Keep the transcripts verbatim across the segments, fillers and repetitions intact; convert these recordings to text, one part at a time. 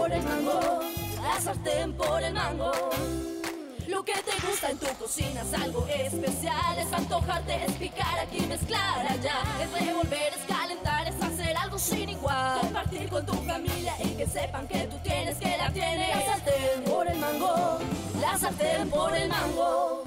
por el mango, la sartén por el mango. Lo que te gusta en tu cocina es algo especial. Es antojarte, es picar aquí, mezclar allá. Es revolver, es calentar, es hacer algo sin igual. Compartir con tu familia y que sepan que tú tienes, que la tienes. La sartén por el mango, la sartén por el mango.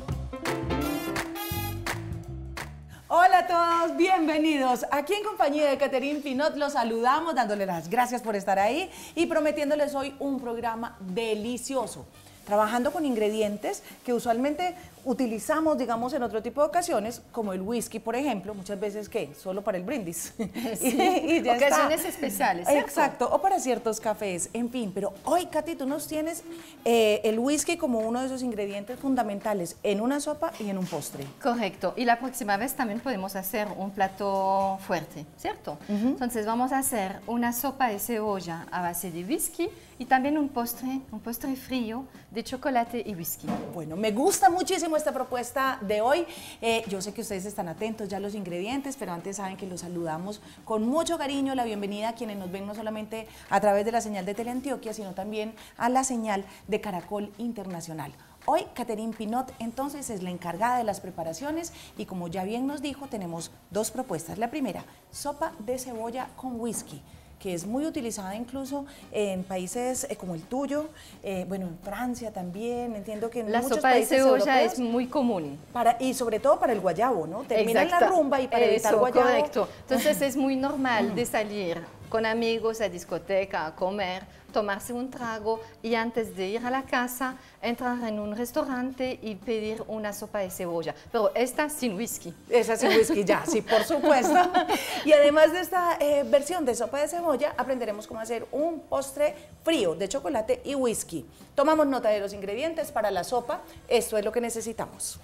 Hola a todos, bienvenidos. Aquí en compañía de Catherine Pinot los saludamos, dándole las gracias por estar ahí y prometiéndoles hoy un programa delicioso, trabajando con ingredientes que usualmente utilizamos, digamos, en otro tipo de ocasiones, como el whisky, por ejemplo, muchas veces, ¿qué? Solo para el brindis. Sí, y, y ya ocasiones está. especiales, ¿cierto? Exacto, o para ciertos cafés, en fin. Pero hoy, Katy, tú nos tienes eh, el whisky como uno de esos ingredientes fundamentales en una sopa y en un postre. Correcto, y la próxima vez también podemos hacer un plato fuerte, ¿cierto? Uh-huh. Entonces vamos a hacer una sopa de cebolla a base de whisky y también un postre, un postre frío de chocolate y whisky. Bueno, me gusta muchísimo esta propuesta de hoy. Eh, yo sé que ustedes están atentos ya a los ingredientes, pero antes saben que los saludamos con mucho cariño, la bienvenida a quienes nos ven no solamente a través de la señal de Teleantioquia, sino también a la señal de Caracol Internacional. Hoy Catherine Pinot entonces es la encargada de las preparaciones y como ya bien nos dijo, tenemos dos propuestas. La primera, sopa de cebolla con whisky, que es muy utilizada incluso en países eh, como el tuyo, eh, bueno, en Francia también, entiendo que en la muchos sopa países de cebolla europeos, es muy común. Para, y sobre todo para el guayabo, ¿no? Termina en la rumba y para Eso, evitar guayabo. Correcto. Entonces es muy normal de salir con amigos a discoteca, a comer, tomarse un trago y antes de ir a la casa entrar en un restaurante y pedir una sopa de cebolla, pero esta sin whisky. Esa sin whisky ya, sí, por supuesto. Y además de esta eh, versión de sopa de cebolla, aprenderemos cómo hacer un postre frío de chocolate y whisky. Tomamos nota de los ingredientes para la sopa, esto es lo que necesitamos.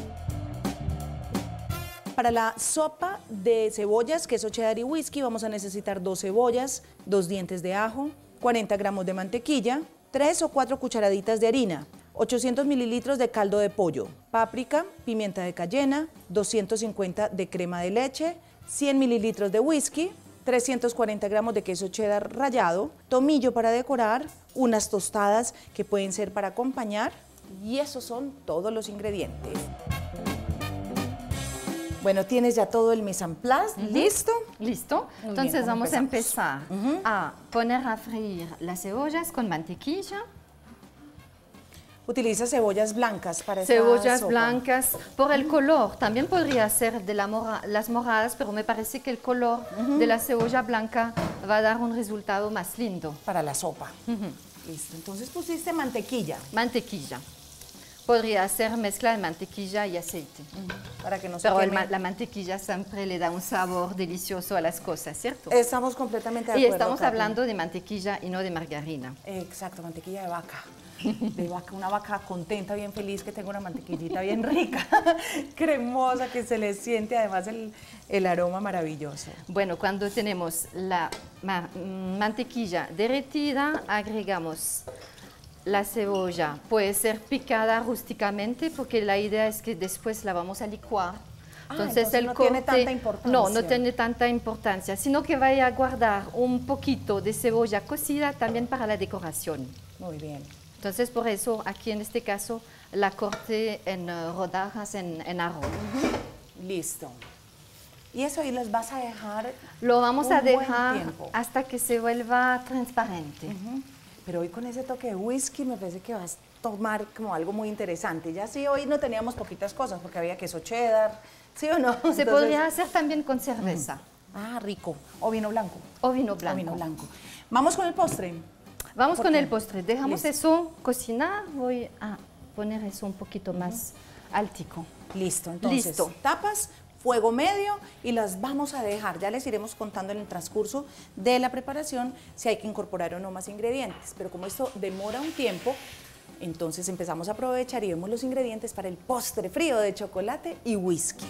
Para la sopa de cebollas, queso cheddar y whisky, vamos a necesitar dos cebollas, dos dientes de ajo, cuarenta gramos de mantequilla, tres o cuatro cucharaditas de harina, ochocientos mililitros de caldo de pollo, páprica, pimienta de cayena, doscientos cincuenta de crema de leche, cien mililitros de whisky, trescientos cuarenta gramos de queso cheddar rallado, tomillo para decorar, unas tostadas que pueden ser para acompañar y esos son todos los ingredientes. Bueno, tienes ya todo el mise en place, uh-huh. ¿Listo? Listo. Muy Entonces bien, vamos empezamos? a empezar uh-huh. a poner a freír las cebollas con mantequilla. Utiliza cebollas blancas para esta Cebollas sopa. blancas por el color. También podría ser de la mora, las moradas, pero me parece que el color uh-huh. de la cebolla blanca va a dar un resultado más lindo. Para la sopa. Uh-huh. Listo. Entonces pusiste mantequilla. Mantequilla. Podría ser mezcla de mantequilla y aceite. Uh-huh. Para que no se Pero queme. el, la mantequilla siempre le da un sabor delicioso a las cosas, ¿cierto? Estamos completamente de acuerdo. Y estamos Katy. hablando de mantequilla y no de margarina. Exacto, mantequilla de vaca. De vaca, una vaca contenta, bien feliz, que tenga una mantequillita bien rica, cremosa, que se le siente además el, el aroma maravilloso. Bueno, cuando tenemos la ma mantequilla derretida, agregamos la cebolla. Puede ser picada rústicamente porque la idea es que después la vamos a licuar. Ah, entonces, entonces el no corte, tiene tanta importancia. No, no tiene tanta importancia, sino que vaya a guardar un poquito de cebolla cocida también para la decoración. Muy bien. Entonces, por eso, aquí en este caso, la corté en uh, rodajas, en, en arroz. Uh-huh. Listo. Y eso ahí los vas a dejar. Lo vamos un a dejar buen tiempo. hasta que se vuelva transparente. Uh-huh. Pero hoy con ese toque de whisky me parece que vas a tomar como algo muy interesante. Ya sí, hoy no teníamos poquitas cosas porque había queso cheddar, ¿sí o no? Se Entonces, podría hacer también con cerveza. Uh-huh. Ah, rico. O vino blanco. O vino blanco. O vino blanco. Vamos con el postre. Vamos con qué? el postre. Dejamos Listo. eso cocinar. Voy a poner eso un poquito más uh-huh. altico. Listo, entonces Listo. tapas, fuego medio y las vamos a dejar. Ya les iremos contando en el transcurso de la preparación si hay que incorporar o no más ingredientes. Pero como esto demora un tiempo, entonces empezamos a aprovechar y vemos los ingredientes para el postre frío de chocolate y whisky.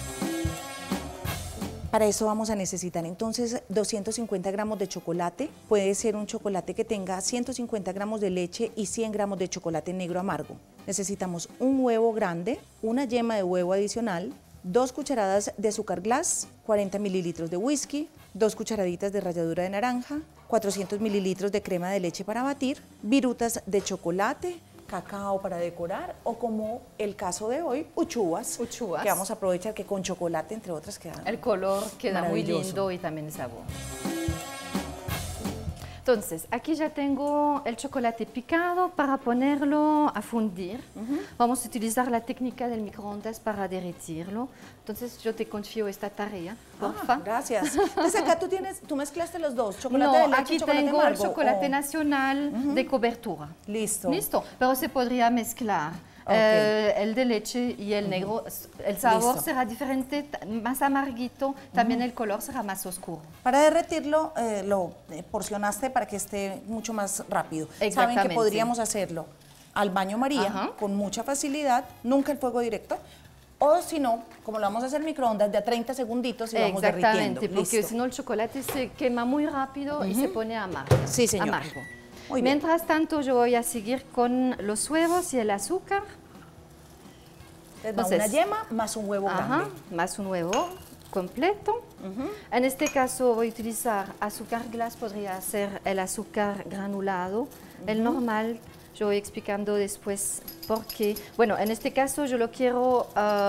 Para eso vamos a necesitar entonces doscientos cincuenta gramos de chocolate. Puede ser un chocolate que tenga ciento cincuenta gramos de leche y cien gramos de chocolate negro amargo. Necesitamos un huevo grande, una yema de huevo adicional, dos cucharadas de azúcar glass, cuarenta mililitros de whisky, dos cucharaditas de ralladura de naranja, cuatrocientos mililitros de crema de leche para batir, virutas de chocolate, cacao para decorar o como el caso de hoy, uchuvas, Uchuvas. que vamos a aprovechar que con chocolate, entre otras, quedan. El color queda muy Maravilloso. lindo y también el sabor. Entonces, aquí ya tengo el chocolate picado para ponerlo a fundir. Uh-huh. Vamos a utilizar la técnica del microondas para derretirlo. Entonces, yo te confío esta tarea, porfa. Ah, gracias. Entonces, acá tú tienes, tú mezclaste los dos, chocolate no, de leche aquí y chocolate tengo amargo. el chocolate Oh. nacional uh-huh. de cobertura. Listo. Listo, pero se podría mezclar. Okay. Eh, el de leche y el negro, el sabor Listo. será diferente, más amarguito, también uh-huh. el color será más oscuro. Para derretirlo, eh, lo eh, porcionaste para que esté mucho más rápido. Saben que podríamos hacerlo al baño María uh-huh. con mucha facilidad, nunca el fuego directo, o si no, como lo vamos a hacer en microondas, de a treinta segunditos y vamos derritiendo. Exactamente, porque si no el chocolate se quema muy rápido uh-huh. y se pone amargo. Sí, señor. Amargo. Mientras tanto, yo voy a seguir con los huevos y el azúcar. Entonces, una yema más un huevo ajá, grande. Más un huevo completo. Uh-huh. En este caso voy a utilizar azúcar glass, podría ser el azúcar granulado, uh-huh. el normal. Yo voy explicando después por qué. Bueno, en este caso yo lo quiero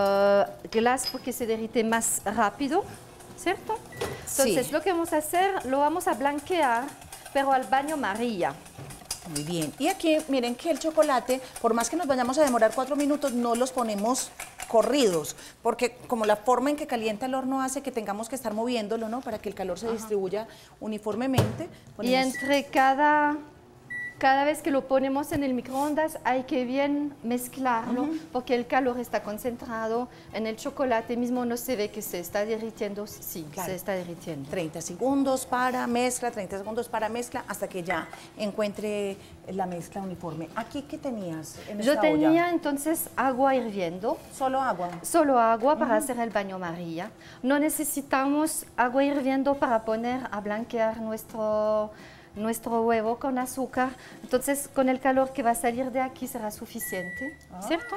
uh, glass porque se derrite más rápido, ¿cierto? Entonces, sí. Lo que vamos a hacer, lo vamos a blanquear, pero al baño María. Muy bien. Y aquí, miren que el chocolate, por más que nos vayamos a demorar cuatro minutos, no los ponemos corridos, porque como la forma en que calienta el horno hace que tengamos que estar moviéndolo, ¿no? Para que el calor se Ajá. distribuya uniformemente. Ponemos... Y entre cada... Cada vez que lo ponemos en el microondas hay que bien mezclarlo uh-huh. porque el calor está concentrado en el chocolate mismo, no se ve que se está derritiendo, sí, claro. se está derritiendo. treinta segundos para mezcla, treinta segundos para mezcla, hasta que ya encuentre la mezcla uniforme. ¿Aquí qué tenías en Yo esta tenía olla? entonces agua hirviendo. ¿Solo agua? Solo agua para uh-huh. hacer el baño María. No necesitamos agua hirviendo para poner a blanquear nuestro... nuestro huevo con azúcar, entonces con el calor que va a salir de aquí será suficiente, ah. ¿cierto?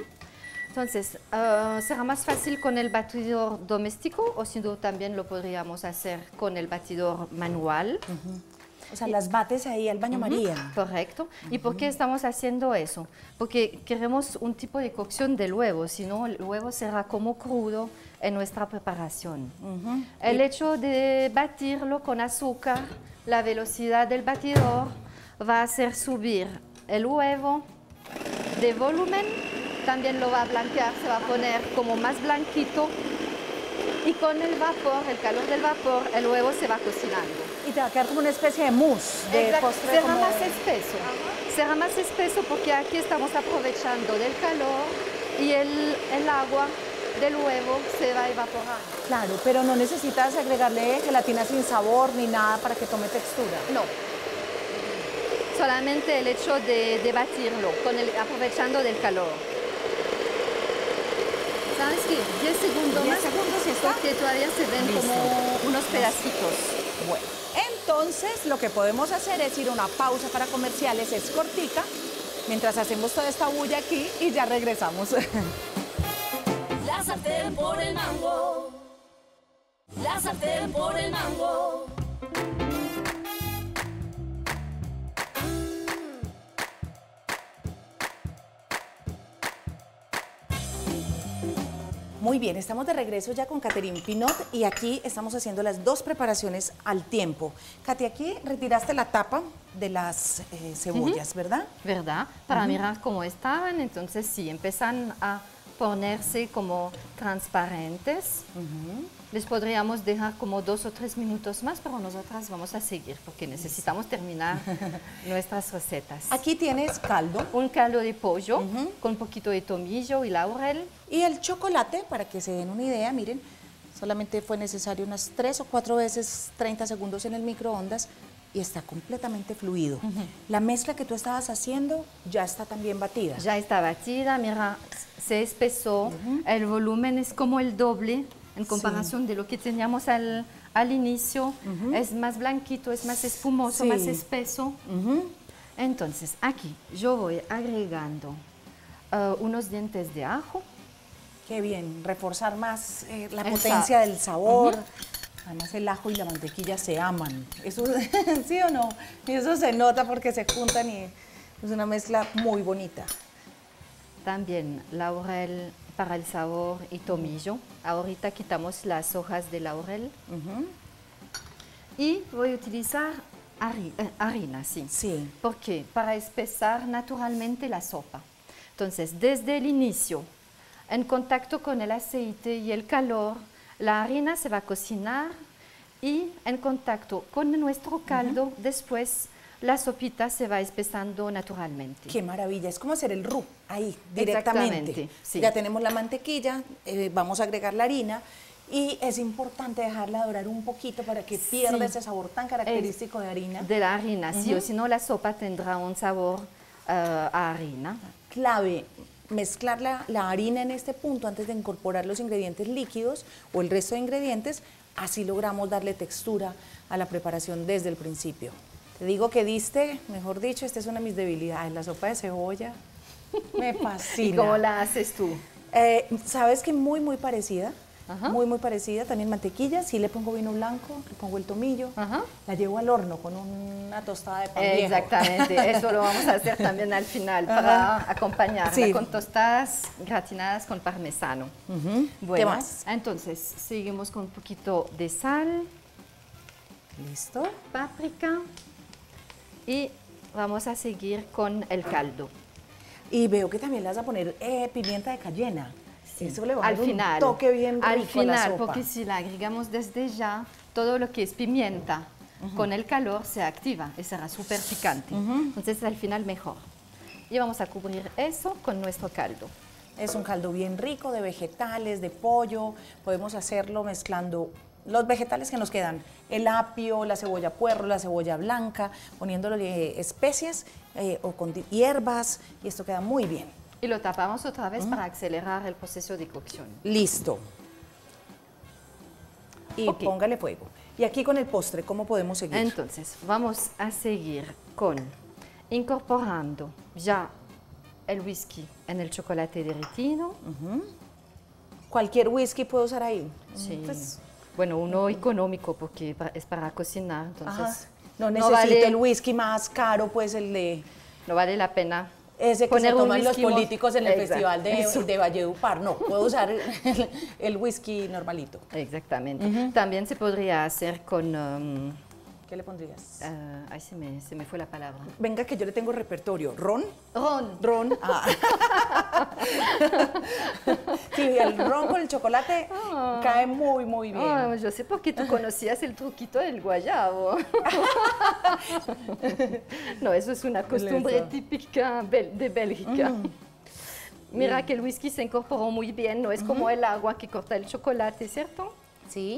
Entonces, uh, será más fácil con el batidor doméstico o si no también lo podríamos hacer con el batidor manual. Uh-huh. O sea, las bates ahí al baño uh-huh. María. Correcto. ¿Y uh-huh. por qué estamos haciendo eso? Porque queremos un tipo de cocción del huevo, si no el huevo será como crudo en nuestra preparación. Uh-huh. El y... hecho de batirlo con azúcar, la velocidad del batidor va a hacer subir el huevo de volumen, también lo va a blanquear, se va a poner como más blanquito y con el vapor, el calor del vapor, el huevo se va cocinando. Y te va a quedar como una especie de mousse, de Exacto. postre. Será como... más espeso, Ajá. será más espeso porque aquí estamos aprovechando del calor y el, el agua del huevo se va a evaporar. Claro, pero no necesitas agregarle gelatina sin sabor ni nada para que tome textura. No. Solamente el hecho de, de batirlo, con el, aprovechando del calor. ¿Sabes qué? diez segundos diez más. segundos y está. Porque todavía se ven Listo. Como unos pedacitos. Bueno, entonces lo que podemos hacer es ir a una pausa para comerciales, es cortica, mientras hacemos toda esta bulla aquí y ya regresamos. La sartén por el mango, la sartén por el mango. Muy bien, estamos de regreso ya con Catherine Pinot y aquí estamos haciendo las dos preparaciones al tiempo. Katy, aquí retiraste la tapa de las eh, cebollas, uh-huh. ¿verdad? ¿Verdad? Para uh-huh. mirar cómo estaban, entonces sí, empiezan a ponerse como transparentes. Uh-huh. Les podríamos dejar como dos o tres minutos más, pero nosotras vamos a seguir porque necesitamos terminar nuestras recetas. Aquí tienes caldo. Un caldo de pollo uh-huh. con un poquito de tomillo y laurel. Y el chocolate, para que se den una idea, miren, solamente fue necesario unas tres o cuatro veces treinta segundos en el microondas y está completamente fluido. Uh-huh. La mezcla que tú estabas haciendo ya está también batida. Ya está batida, mira, se espesó, uh-huh. el volumen es como el doble en comparación sí. de lo que teníamos al, al inicio. Uh-huh. Es más blanquito, es más espumoso, sí. más espeso. Uh-huh. Entonces, aquí yo voy agregando uh, unos dientes de ajo. Qué bien, reforzar más eh, la potencia del sabor. Uh-huh. Además el ajo y la mantequilla se aman. Eso, ¿sí o no? Y eso se nota porque se juntan y es una mezcla muy bonita. También laurel para el sabor y tomillo. Ahorita quitamos las hojas de laurel. Ujú. Y voy a utilizar hari- eh, harina, sí. Sí. ¿Por qué? Para espesar naturalmente la sopa. Entonces, desde el inicio, en contacto con el aceite y el calor, la harina se va a cocinar y en contacto con nuestro caldo, después la sopita se va espesando naturalmente. Qué maravilla, es como hacer el roux ahí, directamente. Exactamente, sí. Ya tenemos la mantequilla, eh, vamos a agregar la harina y es importante dejarla dorar un poquito para que pierda Sí. ese sabor tan característico de harina. De la harina, sí, o si no la sopa tendrá un sabor eh, a harina. Clave, mezclar la, la harina en este punto antes de incorporar los ingredientes líquidos o el resto de ingredientes, así logramos darle textura a la preparación desde el principio. Te digo que diste, mejor dicho, esta es una de mis debilidades, la sopa de cebolla me fascina. ¿Y cómo la haces tú? Eh, Sabes que muy, muy parecida, Ajá. muy, muy parecida, también mantequilla, sí le pongo vino blanco, le pongo el tomillo, Ajá. la llevo al horno con una tostada de pan viejo. Exactamente, eso lo vamos a hacer también al final para Ajá. acompañarla Sí. con tostadas gratinadas con parmesano. Ujú. Bueno, ¿Qué más? entonces seguimos con un poquito de sal, Listo. páprica y vamos a seguir con el caldo. Y veo que también le vas a poner eh, pimienta de cayena. Eso le va a Al dar un final, toque bien rico al a la final, sopa. porque si la agregamos desde ya, todo lo que es pimienta con el calor se activa y será súper picante. Entonces al final mejor. Y vamos a cubrir eso con nuestro caldo. Es un caldo bien rico de vegetales, de pollo. Podemos hacerlo mezclando los vegetales que nos quedan, el apio, la cebolla puerro, la cebolla blanca, poniéndole especies eh, o con di- hierbas y esto queda muy bien. Y lo tapamos otra vez para acelerar el proceso de cocción. Listo. Y Ok. póngale fuego. Y aquí con el postre, ¿cómo podemos seguir? Entonces, vamos a seguir con incorporando ya el whisky en el chocolate derretido. Cualquier whisky puedo usar ahí. Sí. Pues, Bueno, uno económico porque pa- es para cocinar, ajá. entonces No no necesito vale- el whisky más caro, pues el de no vale la pena ese que poner se un toman los whisky mo- políticos en el Exacto, festival de, eso. de Valledupar. No, puedo usar el, el whisky normalito. Exactamente. También se podría hacer con... um, ¿Qué le pondrías? ah, ay, se me, se me fue la palabra. Venga, que yo le tengo repertorio. ¿Ron? Ron. Ron. Ah. Sí, el ron con el chocolate cae muy, muy bien. Ah, yo sé por qué tú conocías el truquito del guayabo. No, eso es una costumbre Eso. típica bel- de Bélgica. Mira que el whisky se incorporó muy bien, no es como el agua que corta el chocolate, ¿cierto? Sí.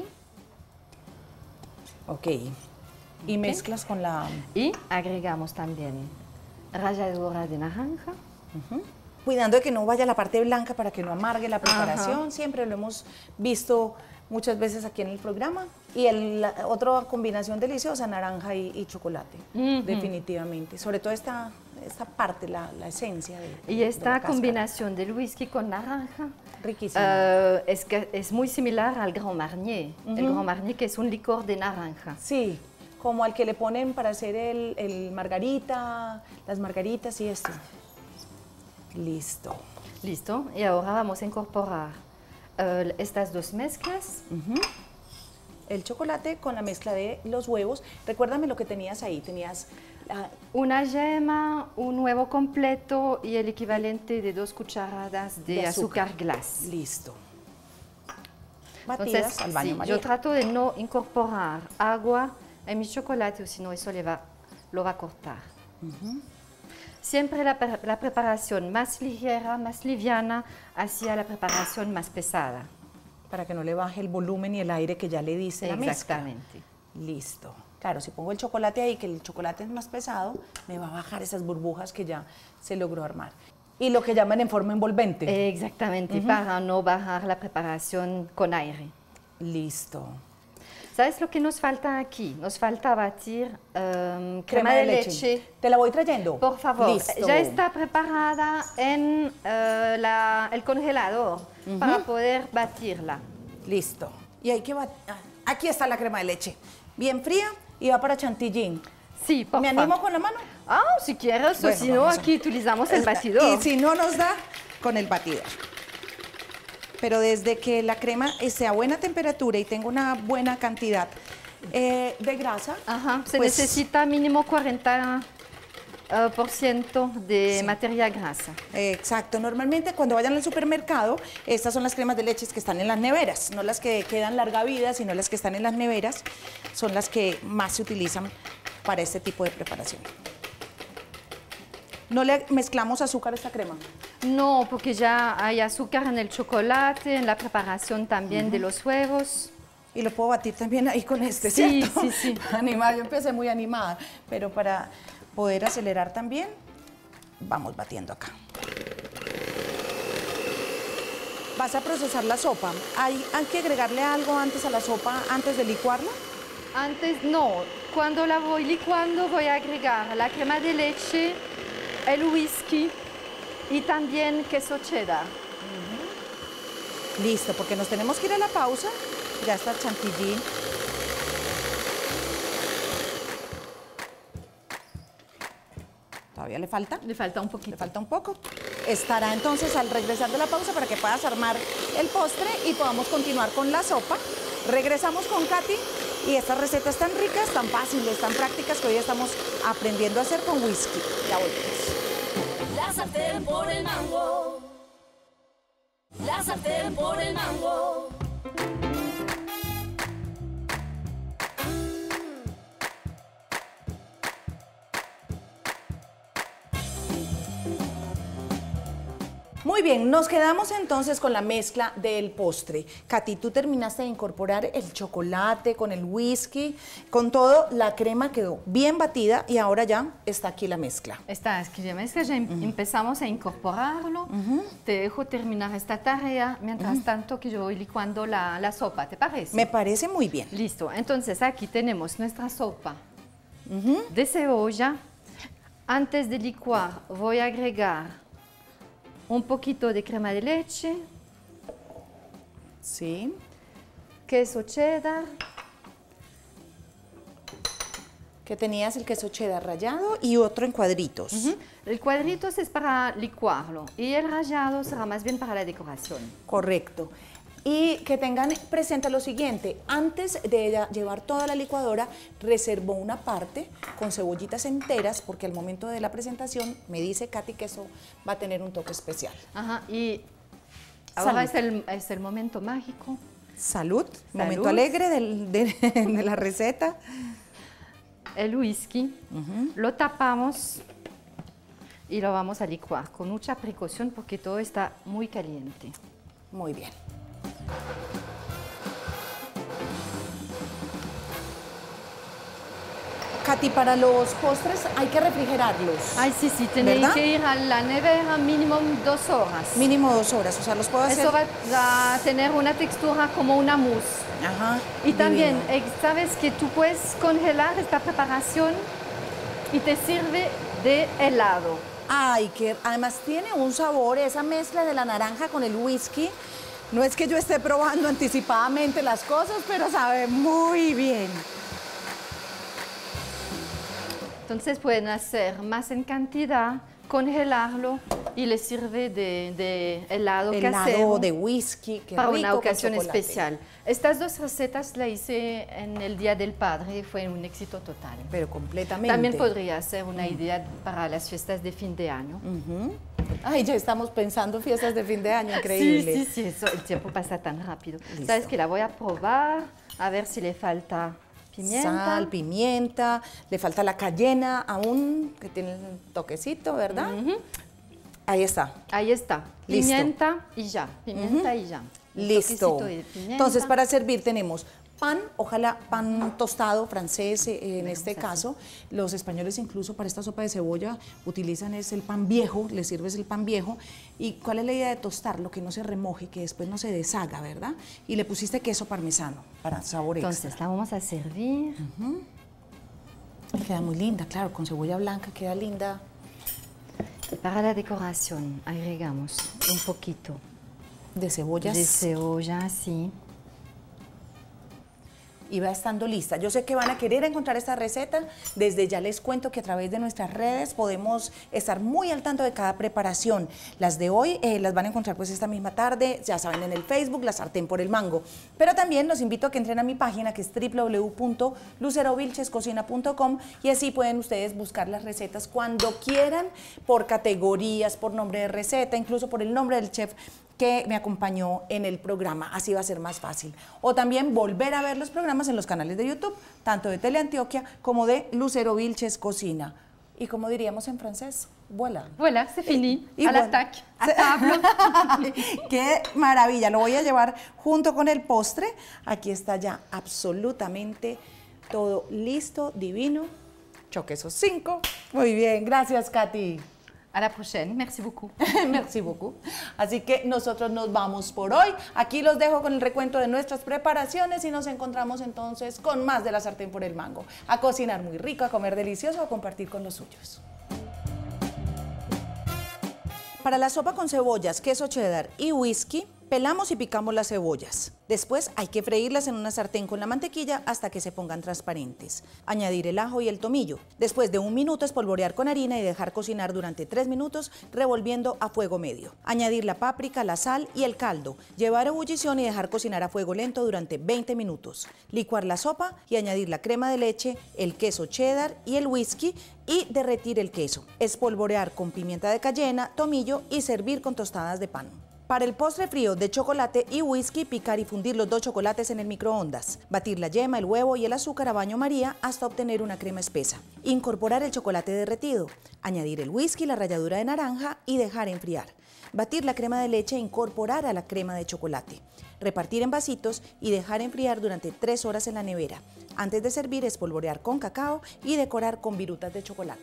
Ok. Y mezclas con la... Y agregamos también ralladura de naranja. Cuidando de que no vaya la parte blanca para que no amargue la preparación. Siempre lo hemos visto muchas veces aquí en el programa. Y el, la otra combinación deliciosa, naranja y, y chocolate, definitivamente. Sobre todo esta, esta parte, la, la esencia de Y de la esta cáscara. combinación del whisky con naranja Riquísima. eh, es, que es muy similar al Grand Marnier. El Grand Marnier que es un licor de naranja. Sí, como al que le ponen para hacer el, el margarita, las margaritas y esto. Listo. Listo. Y ahora vamos a incorporar eh, estas dos mezclas. El chocolate con la mezcla de los huevos. Recuérdame lo que tenías ahí. Tenías ah, Una yema, un huevo completo y el equivalente de dos cucharadas de, De azúcar, azúcar. glass. listo. Batidas Entonces, al baño sí, María. yo trato de no incorporar agua en mi chocolate, o si no eso le va, lo va a cortar. Siempre la, pre- la preparación más ligera, más liviana, hacia la preparación más pesada. Para que no le baje el volumen y el aire que ya le dice la mezcla. Exactamente. Listo. Claro, si pongo el chocolate ahí, que el chocolate es más pesado, me va a bajar esas burbujas que ya se logró armar. Y lo que llaman en forma envolvente. Exactamente, para no bajar la preparación con aire. Listo. ¿Sabes lo que nos falta aquí? Nos falta batir em, crema, de, leche. ¿Te la voy trayendo? Por favor, Listo. ya está preparada en eh, la- el congelador para poder batirla. Listo. Y hay que bat- ah, Aquí está la crema de leche, bien fría y va para chantilly. Sí, por ¿Me favor. animo con la mano? Ah, si quieres, Bueno, o si no, vamos a- aquí utilizamos el Esta- batidor. Y si no nos da, con el batidor. Pero desde que la crema esté a buena temperatura y tenga una buena cantidad eh, de grasa, Ajá, se pues, necesita mínimo cuarenta eh, por ciento de Sí. materia grasa. eh, exacto, normalmente cuando vayan al supermercado, estas son las cremas de leche que están en las neveras, no las que quedan larga vida, sino las que están en las neveras, son las que más se utilizan para este tipo de preparación. ¿No le mezclamos azúcar a esta crema? No, porque ya hay azúcar en el chocolate, en la preparación también de los huevos. Y lo puedo batir también ahí con este, Sí, ¿cierto? sí, sí. Animada, yo empecé muy animada, pero para poder acelerar también, vamos batiendo acá. Vas a procesar la sopa. ¿Hay, hay que agregarle algo antes a la sopa, antes de licuarla? Antes, no, cuando la voy licuando voy a agregar la crema de leche, el whisky y también queso cheddar. Listo, porque nos tenemos que ir a la pausa. Ya está el chantilly. ¿Todavía le falta? Le falta un poquito. Le falta un poco. Estará entonces al regresar de la pausa para que puedas armar el postre y podamos continuar con la sopa. Regresamos con Katy y estas recetas tan ricas, tan fáciles, tan prácticas que hoy estamos aprendiendo a hacer con whisky. Ya volvemos. La sartén por el mango. La sartén por el mango. Muy bien, nos quedamos entonces con la mezcla del postre. Katy, tú terminaste de incorporar el chocolate con el whisky, con todo, la crema quedó bien batida y ahora ya está aquí la mezcla. Esta es que ya ves que ya em- empezamos a incorporarlo. Te dejo terminar esta tarea mientras tanto que yo voy licuando la, la sopa, ¿te parece? Me parece muy bien. Listo, entonces aquí tenemos nuestra sopa de cebolla. Antes de licuar voy a agregar un poquito de crema de leche, Sí. queso cheddar, Que tenías el queso cheddar rallado y otro en cuadritos. el cuadrito es para licuarlo y el rallado será más bien para la decoración. Correcto. Y que tengan presente lo siguiente, antes de ella llevar toda la licuadora, reservó una parte con cebollitas enteras, porque al momento de la presentación me dice Katy que eso va a tener un toque especial. Ajá, y ahora es Salud. el, es el momento mágico. Salud, momento Salud. alegre del- de, de la receta. El whisky, lo tapamos y lo vamos a licuar con mucha precaución porque todo está muy caliente. Muy bien. Katy, para los postres hay que refrigerarlos. Ay, sí, sí, tenéis ¿Verdad? que ir a la nevera mínimo dos horas. Mínimo dos horas, o sea, los puedo hacer. Eso va a tener una textura como una mousse. Ajá. Y también, divino. eh, sabes que tú puedes congelar esta preparación y te sirve de helado. Ay, que además tiene un sabor, esa mezcla de la naranja con el whisky. No es que yo esté probando anticipadamente las cosas, pero sabe muy bien. Entonces pueden hacer más en cantidad, congelarlo y les sirve de, de helado, Helado casero de whisky, qué para rico una con ocasión chocolate. especial. Estas dos recetas las hice en el Día del Padre y fue un éxito total. Pero completamente. También podría ser una idea para las fiestas de fin de año. Ay, ya estamos pensando fiestas de fin de año, increíble. Sí, sí, sí, eso, el tiempo pasa tan rápido. Listo. Sabes que la voy a probar, a ver si le falta pimienta. Sal, pimienta, le falta la cayena aún, que tiene un toquecito, ¿verdad? Ahí está. Ahí está, Listo. pimienta y ya, pimienta y ya. Un Listo. toquecito de pimienta. Entonces, para servir tenemos pan, ojalá pan tostado francés, eh, en este caso. Los españoles incluso para esta sopa de cebolla utilizan es el pan viejo, les sirves el pan viejo. ¿Y cuál es la idea de tostarlo? Que no se remoje, que después no se deshaga, ¿verdad? Y le pusiste queso parmesano para sabor extra. Entonces la vamos a servir. Queda muy linda, claro, con cebolla blanca queda linda. Para la decoración agregamos un poquito De cebollas. de cebolla así. y va estando lista. Yo sé que van a querer encontrar esta receta. Desde ya les cuento que a través de nuestras redes podemos estar muy al tanto de cada preparación. Las de hoy eh, las van a encontrar pues esta misma tarde, ya saben, en el Facebook, La Sartén por el Mango. Pero también los invito a que entren a mi página, que es w w w punto lucero vilches cocina punto com, y así pueden ustedes buscar las recetas cuando quieran, por categorías, por nombre de receta, incluso por el nombre del chef que me acompañó en el programa, así va a ser más fácil. O también volver a ver los programas en los canales de YouTube, tanto de Teleantioquia como de Lucero Vilches Cocina. Y como diríamos en francés, voilà. Voilà, c'est fini, y à bueno, l'attaque, à table. ¡Qué maravilla! Lo voy a llevar junto con el postre. Aquí está ya absolutamente todo listo, divino. Choquesos cinco. Muy bien, gracias, Katy. À la prochaine, merci beaucoup. Merci beaucoup. Así que nosotros nos vamos por hoy. Aquí los dejo con el recuento de nuestras preparaciones y nos encontramos entonces con más de La Sartén por el Mango. A cocinar muy rico, a comer delicioso, a compartir con los suyos. Para la sopa con cebollas, queso cheddar y whisky, pelamos y picamos las cebollas. Después hay que freírlas en una sartén con la mantequilla hasta que se pongan transparentes. Añadir el ajo y el tomillo. Después de un minuto espolvorear con harina y dejar cocinar durante tres minutos revolviendo a fuego medio. Añadir la páprica, la sal y el caldo. Llevar a ebullición y dejar cocinar a fuego lento durante veinte minutos. Licuar la sopa y añadir la crema de leche, el queso cheddar y el whisky y derretir el queso. Espolvorear con pimienta de cayena, tomillo y servir con tostadas de pan. Para el postre frío de chocolate y whisky, picar y fundir los dos chocolates en el microondas. Batir la yema, el huevo y el azúcar a baño María hasta obtener una crema espesa. Incorporar el chocolate derretido. Añadir el whisky, la ralladura de naranja y dejar enfriar. Batir la crema de leche e incorporar a la crema de chocolate. Repartir en vasitos y dejar enfriar durante tres horas en la nevera. Antes de servir, espolvorear con cacao y decorar con virutas de chocolate.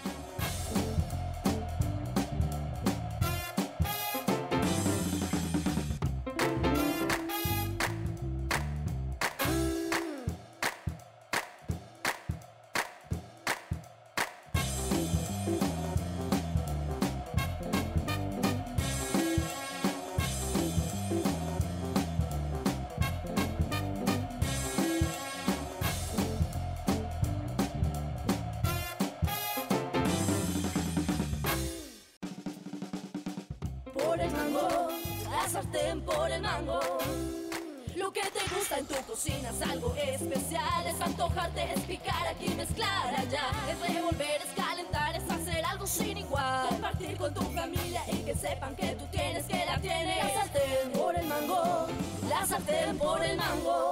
Por el mango, la sartén por el mango. Lo que te gusta en tu cocina es algo especial. Es antojarte, es picar aquí, mezclar allá. Es revolver, es calentar, es hacer algo sin igual. Compartir con tu familia y que sepan que tú tienes, que la tienes. La sartén por el mango, la sartén por el mango.